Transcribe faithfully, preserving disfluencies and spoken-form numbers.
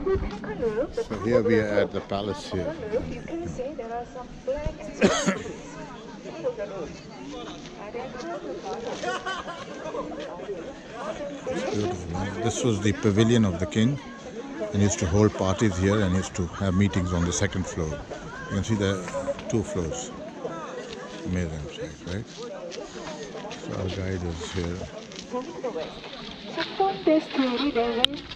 So here we are at the palace here. Beautiful. This was the pavilion of the king, and he used to hold parties here and he used to have meetings on the second floor. You can see the two floors. Amazing sight, right? So our guide is here.